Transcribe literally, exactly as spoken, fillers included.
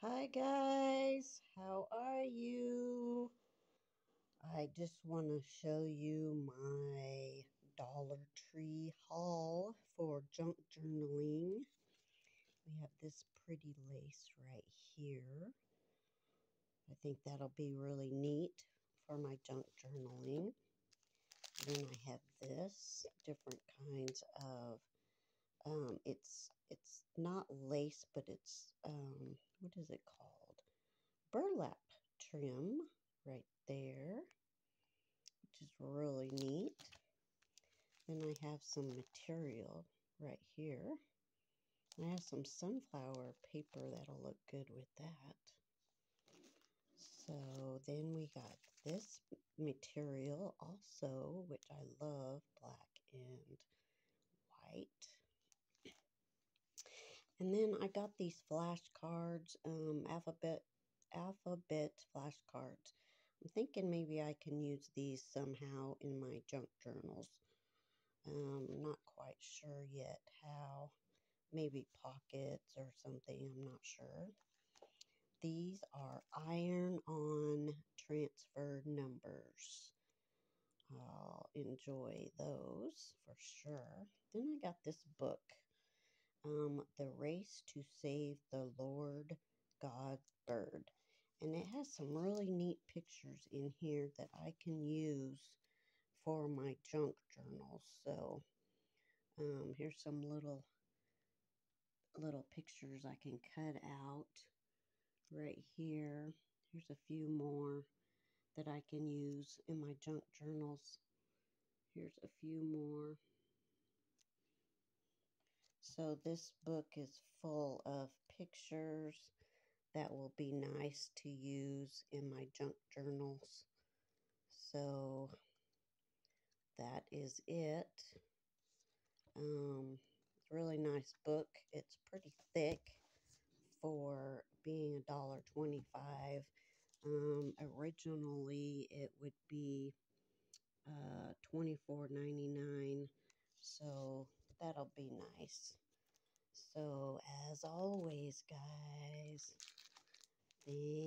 Hi guys, how are you? I just want to show you my Dollar Tree haul for junk journaling. We have this pretty lace right here. I think that'll be really neat for my junk journaling. Then I have this, different kinds of, um, it's, it's not lace, but it's, um, what is it called? Burlap trim right there, which is really neat. Then I have some material right here. I have some sunflower paper that'll look good with that. So then we got this material also, which I love, black and white. And then I got these flashcards, um, alphabet, alphabet flashcards. I'm thinking maybe I can use these somehow in my junk journals. Um, not quite sure yet how. Maybe pockets or something, I'm not sure. These are iron-on transfer numbers. I'll enjoy those for sure. Then I got this book, um, The Race to Save the Lord God Bird. And it has some really neat pictures in here that I can use for my junk journals. So um, here's some little little pictures I can cut out right here. Here's a few more that I can use in my junk journals. Here's a few more. So this book is full of pictures that will be nice to use in my junk journals. So that is it. Um, it's a really nice book. It's pretty thick for being a dollar twenty-five. Um, originally it would be uh, twenty-four ninety-nine. So that'll be nice. So as always, guys, thank